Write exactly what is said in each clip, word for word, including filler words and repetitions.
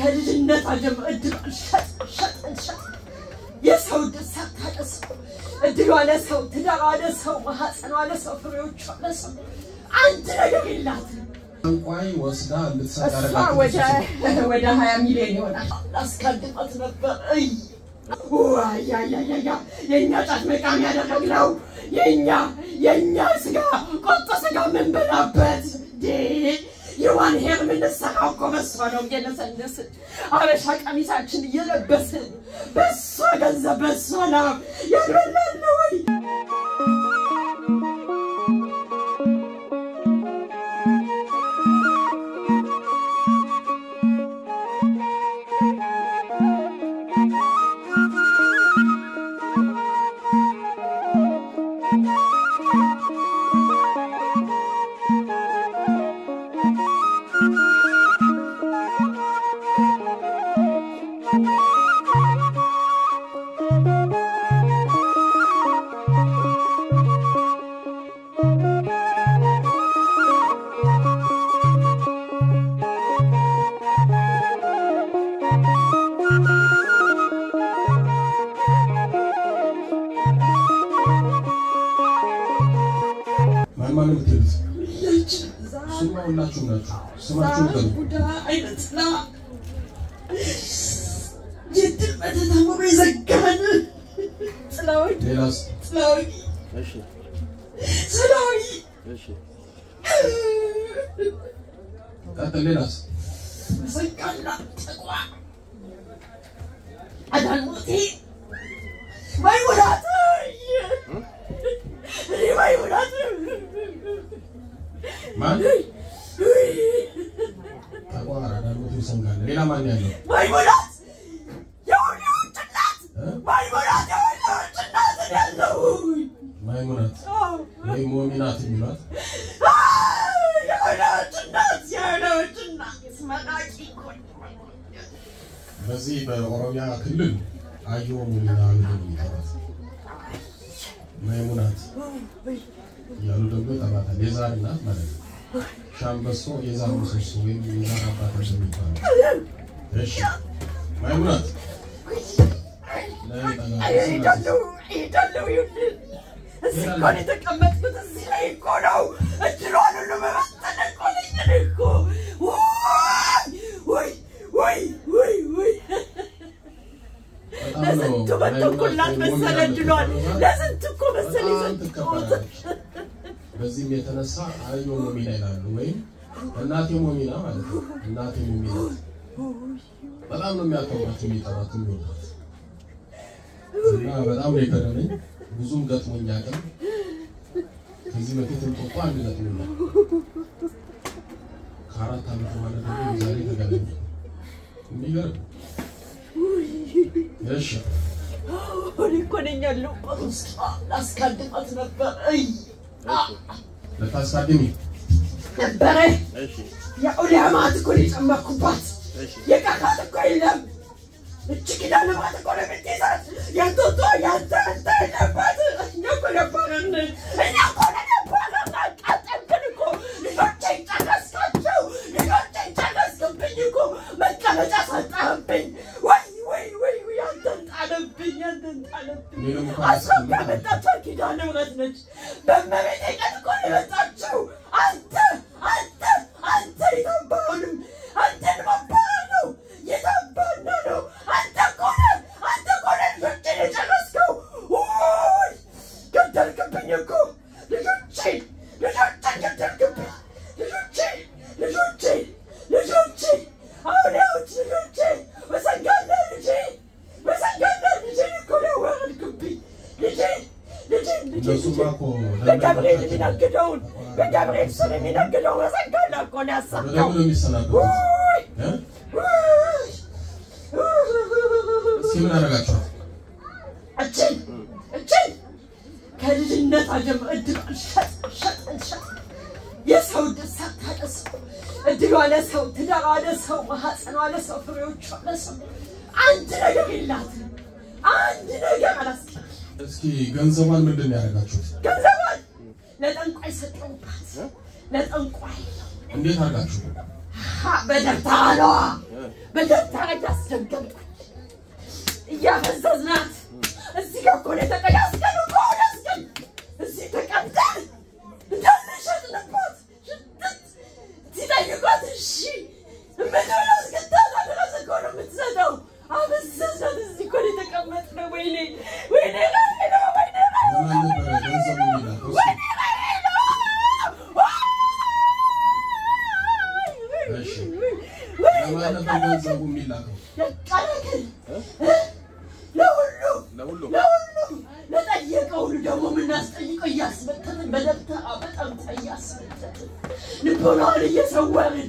ከልጅነት አጀም እድል ሸጥ ሸጥ ሸጥ የሰው ደስታ ታደሰው እድል ዋለ ሰው ትዳር ዋለ ሰው ማህፀን ዋለ ሰው ፍሬዎች ዋለ ሰው አንተ ነገር ይላት እንቋይ ወስዳ እንድትሰራ ወደ ወደ ሃያ ሚሊዮን ይሆናል አስካድማት ነበር አይ ዋያ ያ ያ ያ የኛ ጫት መቃም ያደረግነው የኛ የኛ ስጋ ቆጣ ስጋ ምን በላበት ዴ የዋን ሄር ምን ሰራው ኮመሰለው የነሰነስ አበሻ ቀሚሳችን እየለበስን በሷ ገንዘብ በሷ ነው ያለለው ወይ ስማችሁ ነው ጉዳ አይነትና የድል መተታሙ ይዘጋን ጽላዊ ሌላስ ጽላዊ እሺ ጽላዊ እሺ ሌላስ ዘጋና ተቋ አዳልሞቴ ማይ ወራት ማይ ወራት ማን ተቋራ ዳልሞት ይሰንጋል ሌላ ማን ያለው ማይሞላት የሆነው ጥላት ማይሞላት የሆነው ጥላት ያለው ማይሞላት ወይ ሞሚናት ይሏት የሆነው ጥላት የሆነው ጥላት ስማቃቂ ኮን በዚህ በኦሮሚያ ክልል አዩ ሙሚና ይሉት ማይሞላት ያሉ ደግሞ ተባታ የዛርና ማለት ነው ሻምበሶ የዛር ሙሰሶ ወይ የዛር አባቶች የሚባሉ እሺ ማይሙናት አይዳለው አይዳለው እዚህ ኮን የተቀመጥኩት እዚህ ላይ እኮ ነው እድሏን ሁሉ መበተን እኮ ነኝ እኮ ወይ ወይ ወይ ወይ ለስንቱ በተኩላት መሰለ እድሏን ለስንቱ እኮ መሰለ ይዘንጥቆት በዚህ የተነሳ አዩ ሙሚና ይላሉ ወይ እናቴ ሙሚና ማለት ነው እናቴ ሙሚና በጣም ነው የሚያከብራት የሚጠራት የሚወዳት እና በጣም ነው የከረመኝ ብዙም ገጥሞኛ ቀን ከዚህ በፊት እንጦጦ አንድ ገጥሞኛ ከአራት ዓመት በኋላ ደግሞ ዛሬ ተገናኘን የሚገርም እሺ ወሪኮነኛሉ አስካድማት ነበር አይ ለታስካድሚ ነበር እሺ ያኡሊያማት ኮሊ ጨመኩባት የቃቃት እኮ የለም እቺ ኪዳነ ማት እኮ ለምትይዛት ያንቶቶ ያንተ ነበር እኛኮ ነበርን እኛ እኮ ነበርን አቃጠልክን እኮ ልጆቼን ጨረስካቸው ልጆቼን ጨረስክብኝ እኮ መቀመጫ ሰጣህብኝ ወይ ወይ ወይ ያንተን ጣለብኝ ያንተን ጣለብኝ አስፋ መጣቸው ኪዳነ ምሕረት ነች በመቤቴ ቀን እኮ የመጣችው አንተ አንተ አንተ ይተባውንም አንተን መባል ነው የታባና ነው አንተ ኮነ አንተ ኮነ ልጆቼን የጨረስከው ውይ ገደልክብኝ እኮ ልጆቼ ልጆቼ ገደልክብኝ ልጆቼ ልጆቼ ልጆቼ አሁን ያውት ልጆቼ ወሰንጋለ ልጄ ወሰንጋለ ልጄ እኮ ነው ወረድክብኝ ልጄ ልጄ ልጄ በገብርኤል የሚነግደውን በገብርኤል ስር የሚነግደውን ወሰንጋለ እኮ ነው ያሳካው ሲምን አረጋቸው እቺ እቺ ከልጅነት አጀም እድል ሸጥ ሸጥ ሸጥ የሰው ደስታ ታደሰው እድል ዋለ ሰው ትዳር ዋለ ሰው ማህፀን ዋለ ሰው ፍሬዎች ዋለ ሰው አንድ ነገር ይላት አንድ ነገር አላስቀር እስኪ ገንዘቧን ምንድን ነው ያደረጋችሁት ገንዘቧን ለጠንቋይ ሰጠውባት ለጠንቋይ እንዴት አርጋችሁ بدرتها نوع بدرتها أجاسدم يا فزازنات الزيكا كوني تقياسكن وكوناسكن الزيكا كمتن دلنا شد نبات شدت زيتا يقات الشي مدوناس كتانا دراسة كونو متزادو عبزازنات الزيكا كوني تقمتنا ويني ويني غيرو ويني غيرو ويني ما أنا بنزل بميلاك. لكن لا ولو لا ولو لا ولو لا تأيك أولو دمو من الناس تأيك أياس بتتن بدأت أبد أم تأياس بتتن نبونا لي يسوّرن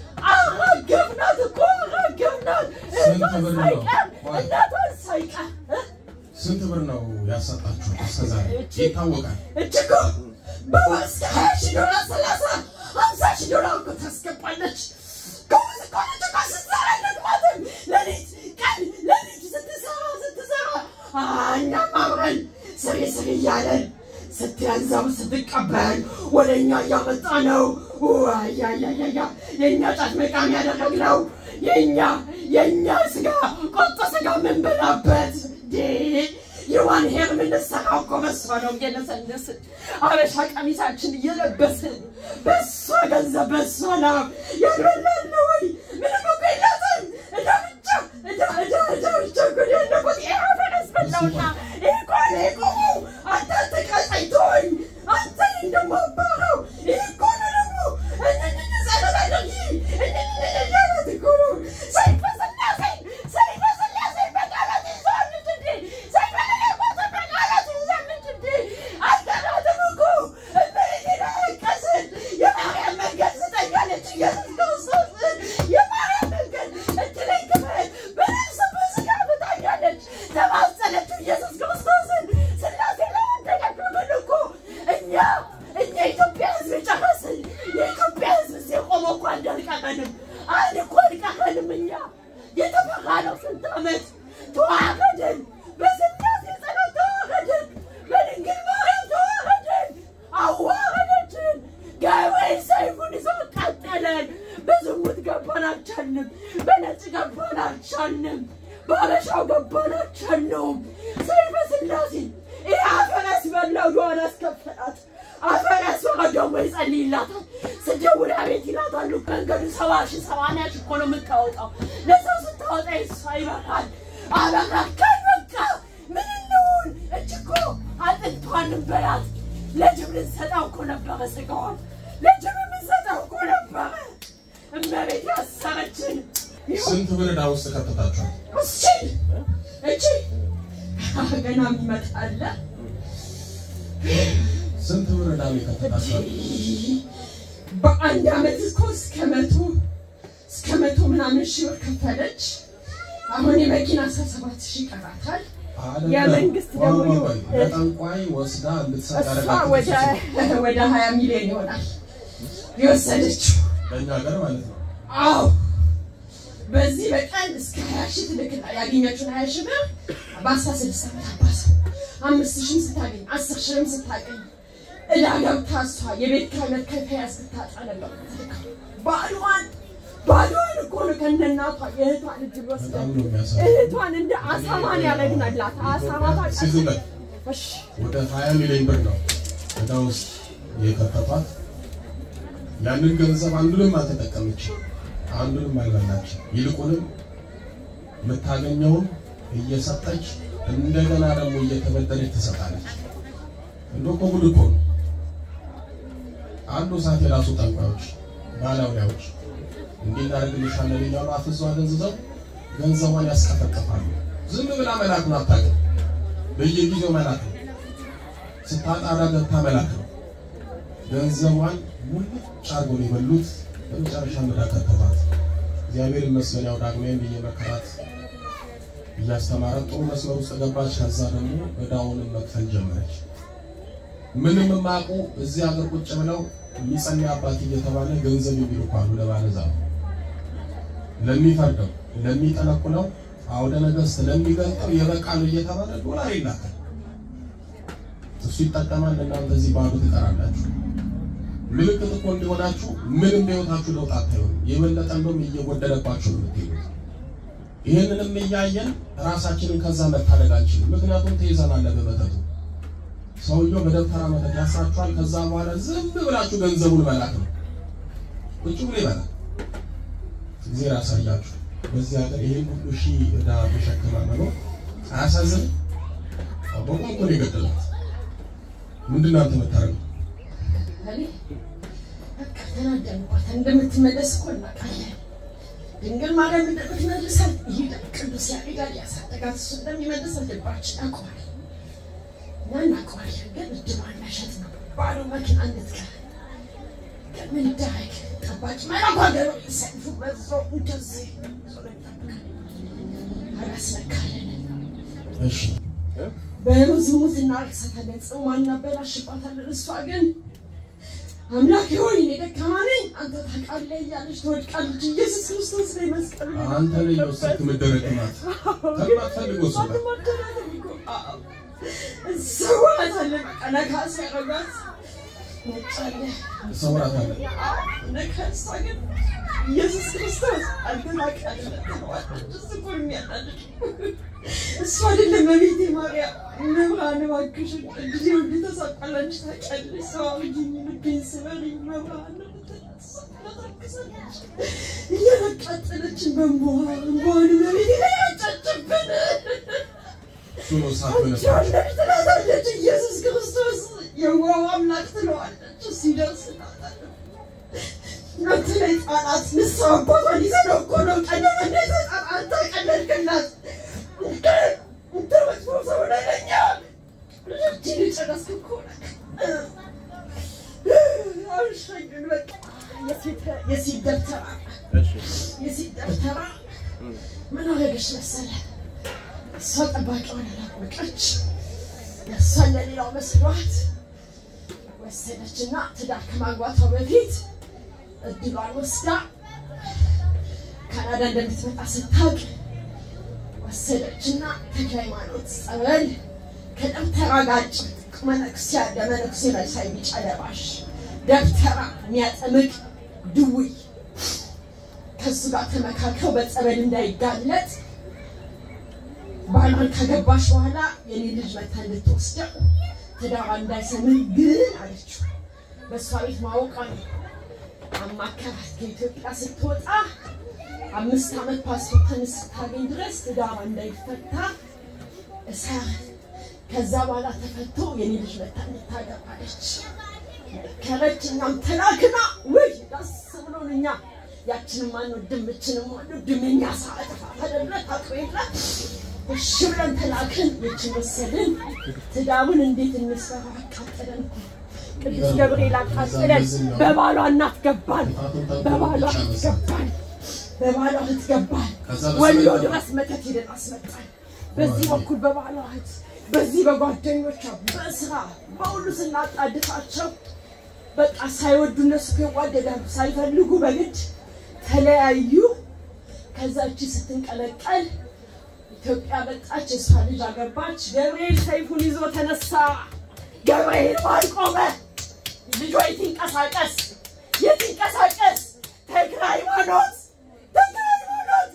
أغاقفنا تكون أغاقفنا سنت برناو لا تنسيك سنت برناو يا سطاتشو أستاذ يتاوقع اتشكو بواسك هاشي دولار ثلاثة خمسة دولار كنت هسكبانش كوز كوني تقاس الزارة نقماتن لانيت كان لانيت ست سارة ست سارة أنا مامرن سري سري يالن ست ينزاو صدق أبان ولينا يغطانو ويا يا يا يا ينيا تاتمكام يادرقلو ينيا ينيا سقا قط سقا من بلابت دي يوان هير من السقا وكومس فانوم ينسنس عبشاك أميساكشن يلبسن بس وغنزة بس ونام ينولنوي من المقيلاتن إذا بجا إذا إذا إذا بجا قولي أنه قد إعافة نسبة لونا إيقول إيقومو أنت تكاسيتون أنت إنما بارو إيقول نمو أنت نسأل الأنجي أنت نجالة تقولو سيفة سلاسي سيفة سلاسي بقالة إنسان نتدي سيفة للموت بقالة إنسان نتدي أنت لا تبقو المريدين هكذا يا مريم ملقل ستنقلت يا سلسل يا مريم ملقل أنت لين كفاية بنفس بسكا بتنقلت تمثلت يسوس كريستوس سلاسي لا أنت كبلوكو إنيا إنيا إثيوبيا حزب جهاسل إثيوبيا حزب سيقوموا قاندر كغنم أنا قول كغنم إنيا يتفقالوا سنتامت تواغدن بس الناس يسألوا تواغدن بلنقل مريم تواغدن أواغدن قاوي سيفون يسوق قتلن بزموت قبانا تشنم بنت قبانا تشنم بابشاو قبانا تشنم سيف سلاسي إيه عفرس بلو دوانا سكفلات عفرس وقدوم يسألي لاتا سجول عبيتي لاتا لو كان قدو سواشي سوانيش كونو متاوتا لسو ستاوتا يسوي بغان أبغا كان بكا من النون اتشكو هذا التوان نبرات لجبل ستاو كونا بغا سيقون لجبل من ستاو كونا بغا أما بيتي أسامتشن سنت برنا وسط كتتاتشو أسشي أجي ገና ይመጣል ስንት ብር ዳሚ ከተታሰረ በአንድ አመት እኮ እስከ መቶ እስከ መቶ ምናምን ሺህ ብር ከፈለች አሁን የመኪና አስራ ሰባት ሺህ ቀራታል የመንግስት ደግሞ በጣንቋይ ወስዳ እንድትሰራ ወደ ወደ ሃያ ሚሊዮን ይሆናል የወሰደችው በእኛ ሀገር ማለት ነው አዎ በዚህ በቀን እስከ ሃያ ሺህ ትልክና ያገኘችውን ሃያ ሺህ ብር በአስራ ስድስት ዓመት አባሳ አምስት ሺህ ስታገኝ አስር ሺህም ስታገኝ እዳ ገብታ እሷ የቤት ኪራይ መከፈያ እስክታጣ ነበር ባሏን ባሏን እኮ ነው ከእናቷ የእህቷን ልጅ ወስዳ እህቷን እንደ አሳማን ያደረግናላት አሳማ ታውቃለች እሺ ወደ ሃያ ሚሊዮን ብር ነው እዳ ውስጥ የከተቷት ያንን ገንዘብ አንዱንም አልተጠቀመችም አንዱንም አልበላች ይልቁንም መታገኘውን እየሰጠች እንደገና ደግሞ እየተበደረች ተሰጣለች እንደኮ ጉድኮ አንዱ ሰዓት የራሱ ጠንቋዮች ባላውያዎች እንዲናረግልሻለ ሌላው አፍዟ ገንዘው ገንዘቧን ያስቀፈቀፋሉ ዝም ብላ መላክ ነው አታውቅም በየጊዜው መላክ ነው ስታጣራ ገብታ መላክ ነው ገንዘቧን ሙሉ ጫርጎ ይበሉት በመጨረሻ መዳከተባት እግዚአብሔር ይመስገን ያው ዳግመን በየመከራት እያስተማረ ጥሩ መስመር ውስጥ ገባች ከዛ ደግሞ እዳውን መክፈል ጀመረች ምንም ማቁ እዚህ ሀገር ቁጭ ብለው የሚጸልይ አባት እየተባለ ገንዘብ ይልኳሉ ለባለዛው ለሚፈርደው ለሚጠነቁለው አውደ ነገስት ለሚገልጠው የበቃሉ እየተባለ ዶላር ይላካል እሱ ይጠቀማል እናንተ እዚህ ባዶ ትቀራላችሁ ምልክት እኮ እንዲሆናችሁ ምንም በህይወታችሁ ለውጥ አታዩም የበለጠ እንደም እየወደደባችሁ ነው የምትሄዱት ይሄንንም እያየን ራሳችንን ከዛ መታደጋችን ምክንያቱም ተይዘናል በመተቱ ሰውየው በደብተራ መተት ያስራችኋል ከዛ በኋላ ዝም ብላችሁ ገንዘቡን መላክ ነው ቁጭ ብሎ ይበላል እግዚአብሔር ያሳያችሁ በዚህ ሀገር ይሄን ሁሉ ሺህ እዳ ተሸክማ ነው አያሳዝን አቦቆን እኮ ይገደላል ምንድነው አንተ መታረቅ አለ ተናደንኳት እንደምትመለስ እኮ እናውቃለን ድንግል ማርያም እንደምትመልሳት ይሄ ቅዱስ ያሬድ ያሳደጋት እሱ እንደሚመልስ ልባችን ያውቃል እና ናውቃል ግን እድሏን መሸጥ ነው ባዶ መኪና እንድትቀር ከምን ዳይክ ጠባቂ ማራጓገሩ ሰይፉ በዞ እንደዚህ አላስነካለን እሺ በመዝሙትና አልሰታለን ጽማና በላሽባታለን እሷ ግን አምላክ ሆይ ለደካማነኝ አንተ ታውቃለህ ያለሽ ተወድቃለች ኢየሱስ ክርስቶስ ላይ መስቀል አንተ ላይ ወስክ መደረግናት ተማትፈልጎ ሰው ሰዋታለ በቀናካስ ያረጋት ወጣለ ሰዋታለ ነካስ ግን ኢየሱስ ክርስቶስ አንተ ታውቃለህ ተስቆር የሚያጣልሽ እሷ አይደለም በቤቴ ማርያም መብራን ባክሽ እንዴ ወዲ ተሳቀለች ታውቃለሽ ሰው አግኝ ልብኝ ስበሪ መብራን ተሳቀለች እየረቀጠለች በእንቧ እንቧን በቤቴ ላይ አጨጨብን ሱኖ ሳፈለች ታለች ኢየሱስ ክርስቶስ የዋው አምላክ ትለዋለች ሲደርስናታ አንተ ላይ ጣላት ንሳባቷ ሊሰደው እኮ ነው ቀደም እንደዛ አንተ ቀለልክላት እንተ ወጥቶ ወደኛ ልጅ ልጨረስኩ እኮ አልሸግን በቃ የሲት ደብተራ የሲት ደብተራ ምን አረገሽ መሰለህ እሷ ጠባቂዋን አላወቀች እሷን ለሌላው መስሏት ወሰነችና ትዳር ከማግባቷ በፊት እድሏን ወስዳ ካናዳ እንደምትመጣ ስታውቅ ወሰደችና ተክለሃይማኖት ጸበል ከደብተራ ጋር መነኩሴ ደመነኩሴ መሳይ ቢጫ ለባሽ ደብተራ የሚያጠምቅ ድውይ ከሱ ጋር ተመካከው በጸበል እንዳይጋለጥ ባሏን ከገባሽ በኋላ የኔ ልጅ መታ እንድትወስደው ትዳሯ እንዳይሰምን ግን አለችው በሷ ቤት ማወቋ ነው አማከራት ከኢትዮጵያ ስትወጣ አምስት አመት ፓስፖርት ስታገኝ ድረስ ትዳሯ እንዳይፈታ እሳር ከዛ በኋላ ተፈቶ የኔ ልጅ መታ እንድታገባለች ከረችኛም ተላክና ወይ ዳስ ብሎኛ ያችንም ማን ወድምችንም ወድምኛ ሰዓት ተፈደለ ታቆይላ እሺ ብለን ተላክን የችን ወሰድን ትዳሩን እንዴት እንስራ አቃጠለን ቅዱስ ገብርኤል አቃጠለን በባሏ እናት ገባን በባሏ ገባን በባሏ ገባን ወሎ ድረስ መተት ሄደን አስመጣን በዚህ በኩል በባሏ እህት በዚህ በጓደኞቿ በስራ በሁሉ ስናጣድፋቸው በቃ ሳይወዱ እነሱ ከጓደዳሉ ሳይፈልጉ በግድ ተለያዩ ከዛች ስትንቀለቀል ኢትዮጵያ በጣች እሷ ልጅ አገባች ገብርኤል ሰይፉን ይዞ ተነሳ ገብርኤል ባልቆመ ልጆይ ትንቀሳቀስ የትንቀሳቀስ ተክለሃይማኖት ተክለሃይማኖት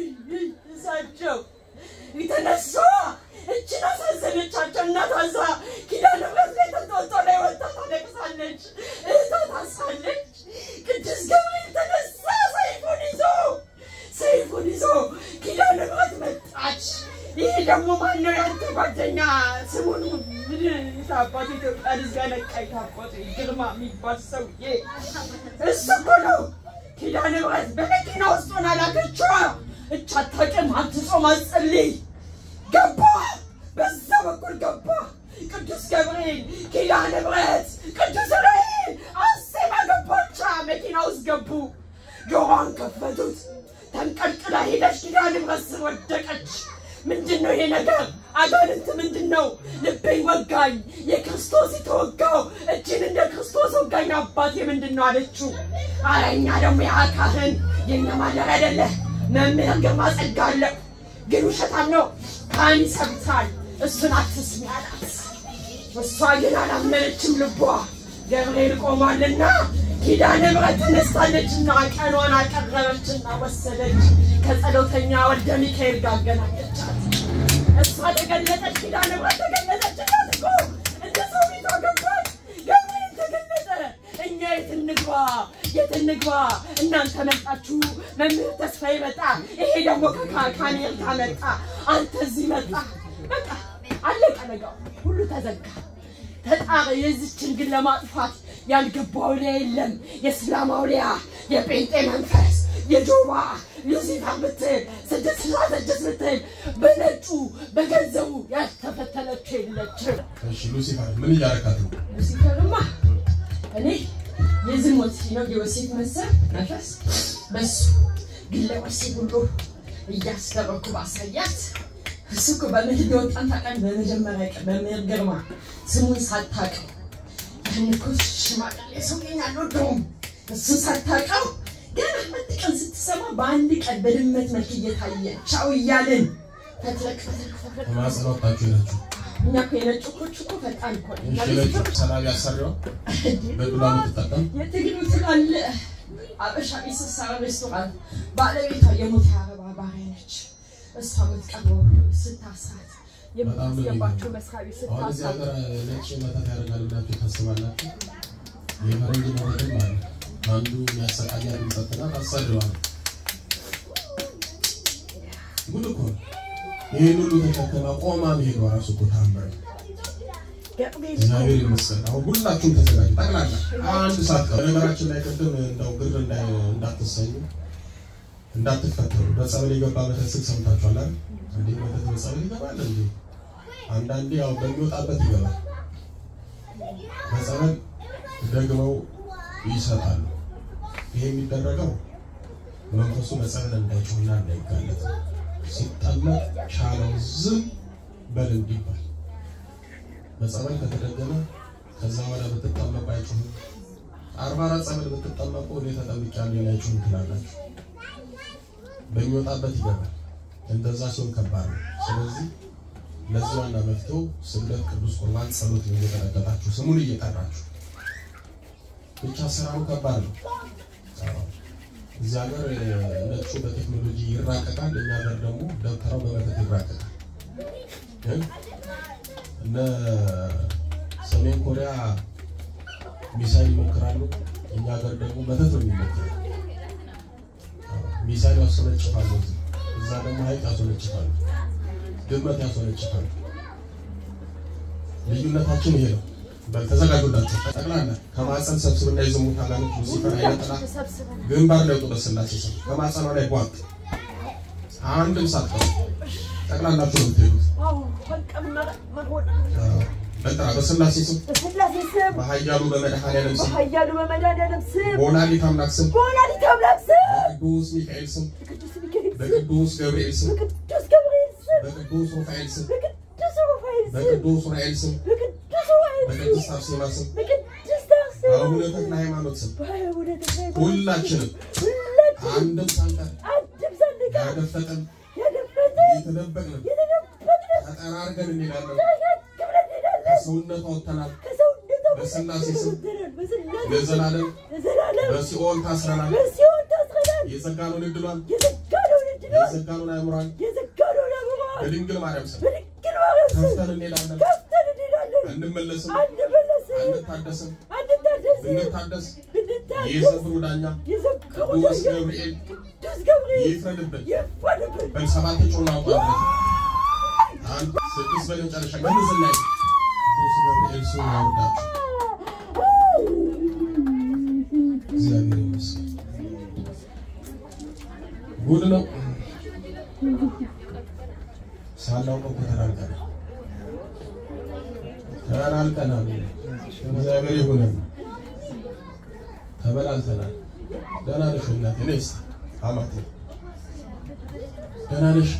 እሳቸው ይተነሱ እቺና ሰዘነቻቸው እናታዛ ኪዳነ ምሕረት ላይ ተንጦጦ ላይ ወጣ ታለቅሳለች እህቷ ታሳለች ቅዱስ ገብርኤል ተነሳ ሰይፉን ይዞ ሰይፉን ይዞ ኪዳነ ምሕረት መጣች ይሄ ደግሞ ማነው ያንተ ጓደኛ ስሙን ምን ታባቱ ኢትዮጵያ ልጅ ያለቀይ ታባቱ ግርማ የሚባል ሰውዬ እሱ እኮ ነው ኪዳነ ምሕረት በመኪና ውስጥ ሆና ላከችዋ እቻ አታውቅም አትጾም አትጸልይ ገባ በዛ በኩል ገባ ቅዱስ ገብርኤል ኪዳነ ምሕረት ቅዱስ ራኤል አሰማ ገባቻ መኪና ውስጥ ገቡ ጆሮዋን ከፈቱት ተንቀልቅላ ሄደች ኪዳነ ምሕረት ወደቀች ምንድነው ይሄ ነገር አጋንንት ምንድነው ልቤን ወጋኝ የክርስቶስ የተወጋው እጅን እንደ ክርስቶስ ወጋኝ አባቴ ምንድነው አለችው አረኛ ደግሞ ያካህን የነማደር አይደለ መምህር ግርማ ጸጋለ ግን ውሸታም ነው ካን ይሰብታል እሱን አትስሚ አላት እሷ ግን አላመነችም ልቧ ገብርኤል ቆሟልና ኪዳነ ምሕረት ተነስታለችና ቀኗን አቀረበችና ወሰደች ከጸሎተኛ ወልደ ሚካኤል ጋር አገናኘቻት እሷ ተገለጠች ኪዳነ ምሕረት ተገለጠችላት እኮ እንደ ሰው ቤቷ ገባች ገብርኤል ተገለጠ እኛ የት እንግባ የት እንግባ እናንተ መጣችሁ መምህር ተስፋዬ መጣ ይሄ ደግሞ ከካሜርታ መጣ አንተ እዚህ መጣ በቃ አለቀ ነገሩ ሁሉ ተዘጋ ተጣረ የዚችን ግን ለማጥፋት ያልገባው የለም የእስላማውያ የጴንጤ መንፈስ የጆባ ሉሲፈር ብትል ስድስት ስድስት ብትል በነጩ በገንዘቡ ያልተፈተነች የለችም እሺ ሉሲፈር ምን እያረካት ነው ሉሲፈርማ እኔ የዝሙት ነው የወሲብ መሰል መንፈስ በሱ ግለ ወሲብ ሁሉ እያስደረኩ ባሳያት እሱኮ በመሄድ ወጣን ታቀን በመጀመሪያ ቀን በመሄድ ግርማ ስሙን ሳታቀው ያንኮ ሽማግሌ ሰውኛ ነው እሱ ሳታቀው ግን አንድ ቀን ስትሰማ በአንድ ቀን በድመት መልክ እየታየ ቻው እያልን ተትለክ ተትለክ ማጽናታችሁ ናችሁ እኛ ከነጭቆቹ እኮ ፈጣን እኮ ነው ሰላም ያሰሪው በዱላ ምትጠቀም የትግሉ ስላለ አበሻ ኢስሳራ ሬስቶራንት ባለቤቷ የሞት ያረባ ባሪያ ነች እሷ ምትቀበው ስታሳት የምትገባቸው መስራቢ ስታሳት አሁን እዚያ ጋር ነጭ መታት ያደርጋል ብላችሁ ታስባላችሁ የፈረንጅ መረጃ ማለት አንዱ ያሰቃያል እንሰጥና ታሳደዋል ጉድ እኮ ይሄን ሁሉ ተከተማ ቆማ መሄድ ወራሱ እኮ ታምር እግዚአብሔር ይመስገን አሁን ሁላችሁም ተዘጋጁ ጠቅላላ አንድ ሰዓት ከነገራችን ላይ ቀደም እንደው ግር እንዳትሰኙ እንዳትፈተሩ በጸበል የገባ መተስክ ሰምታችኋል አይደል እንዴ መተት በጸበል ይገባል እንዴ አንዳንዴ ያው በሚወጣበት ይገባል በጸበል ደግመው ይሰጣሉ ይሄ የሚደረገው መንፈሱ መጸበል እንዳይጮህና እንዳይጋለጥ ሲጠመቅ ቻለው ዝም በል እንዲባል በጸበል ከተደገመ ከዛ በኋላ በተጠመቁ አይጮህም አርባ አራት ጸበል በተጠመቁ ወደ ተጠምቂያለሁ አይጮህም ትላላችሁ በሚወጣበት ይገባል እንደዛ ሲሆን ከባድ ነው ስለዚህ ለዚህ ዋና መፍትሄው ስግደት ቅዱስ ቁርባን ጸሎት እየተረጋጋችሁ ስሙን እየጠራችሁ ብቻ ስራው ከባድ ነው እዚህ ሀገር ነጩ በቴክኖሎጂ ይራቀቃል እኛ ሀገር ደግሞ ደብተራው በመተት ይራቀቃል እነ ሰሜን ኮሪያ ሚሳይል ይሞክራሉ እኛ ሀገር ደግሞ መተት ነው የሚሞክረው ሚሳይል ያስወነጭፋሉ እዛ ደግሞ ሀይቅ ያስወነጭፋሉ ድመት ያስወነጭፋሉ ልዩነታችን ይሄ ነው በተዘጋጁላችሁ ጠቅላላ ከማጸን ሰብስብና ይዘሙት አጋንንት ሉሲፈር አይነጥላ ግንባር ላይ ወጥቶ በስላሴ ስም ከማጸኗ ላይ ጓት አንድም ሳትቀር ጠቅላላችሁ ነው ትሄዱት አዎ ፈቀመረ መሆን በጥራ በስላሴ ስም በስላሴ ስም በኃያሉ በመድኃኔዓለም ስም በኃያሉ በመድኃኔዓለም ስም በወላዲተ አምላክ ስም በወላዲተ አምላክ ስም በቅዱስ ሚካኤል ስም በቅዱስ ገብርኤል ስም በቅዱስ ገብርኤል ስም በቅዱስ ሩፋኤል ስም በቅዱስ ሩፋኤል ስም በቅዱስ ኡራኤል ስም በቅዱስ አርሴማ ስም በአቡነ ተክለ ሃይማኖት ስም ሁላችንም አንድም ሳንቀር ያደፈጠን የተደበቅን ተጠራርገን እንሄዳለን ከሰውነት ወጥተናል በስላሴ ስም ለዘላለም በሲኦል ታስረናል የዘጋነውን ዕድሏን የዘጋነውን አእምሯን በድንግል ማርያም ስም ከፍተን እንሄዳለን እንመለስም አንታደስም እንታደስ የዘፍሩ ዳኛ ቅዱስ ገብርኤል ይፍረድብን በሰባት ጮና አውጣለት አንድ ስድስት በመጨረሻ ገንዘብ ላይ ቅዱስ ገብርኤል ሰው ያወጣችሁ እግዚአብሔር ይመስገን ጉድ ነው ሳላውቀው ተራርቀናል ተራርቀናል እግዚአብሔር ይሁን ተበላልተናል ደህና ነሽ እናቴ ነሽ አማቴ ደህና ነሽ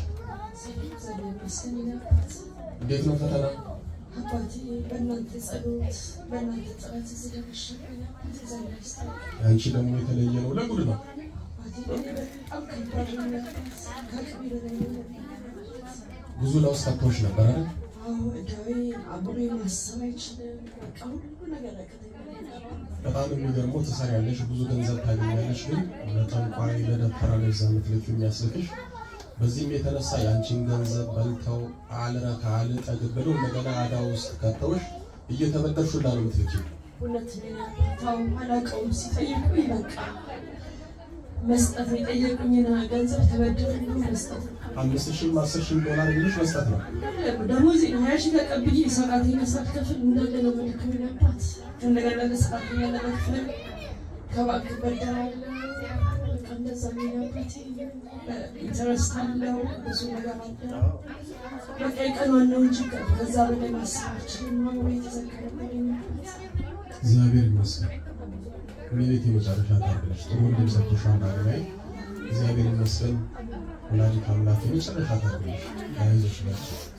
እንዴት ነው ፈተና አባቴ በእናንተ ጸሎት በእናንተ ጥረት ስለደረሽ ተዘላሽታ አንቺ ደግሞ የተለየ ነው ለጉድ ነው ብዙ ለውስጥ አጥቶሽ ነበር አይደል ዳዊ አብሬ ማሰብ አይችልም በቃ ሁሉ ነገር በጣም የሚገርመው ትሰሪያለሽ ብዙ ገንዘብ ታገኛለሽ ግን ለጠንቋይ ለደፈራ ለዛ ምትልክ የሚያስልክሽ በዚህም የተነሳ ያንቺን ገንዘብ በልተው አልረካ አልጠግብ ብለው እንደገና አዳ ውስጥ ከተውሽ እየተበደርሽ እንዳለ ምትልክ ሁለት ታው አላቀውም ሲጠይቁኝ በቃ መስጠት ይጠይቁኝና ገንዘብ ተበደርኩ መስጠት አምስት ሺህ አስር ሺህ ዶላር ብለሽ መስጠት ነው ደሞዝ ሃያ ሺህ ተቀብዬ ሰራተኛ ሳትከፍል እንደገና በልክም ነበር እንደገና ለሰራተኛ ለመክፈል ከባንክ በደራለሁ እንደዛ የሚያበት ኢንተረስት አለው ብዙ ነገር አለ በቃ ቀኑን ነው እንጂ ከዛ በላይ ማሰባችን ነው የተዘከረብኝ እግዚአብሔር ይመስገን ሜሪት የመጨረሻ ታደለሽ ጥሩ እንደምሰጥሻና ላይ እግዚአብሔር ይመስገን ወላዲተ አምላክ የመጨረሻ ታደለሽ አይዞሽ